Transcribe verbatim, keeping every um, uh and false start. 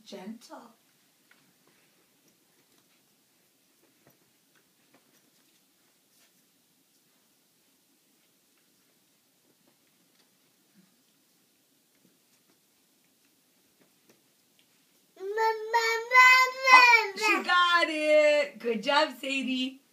gentle. Oh, she got it. Good job, Sadie.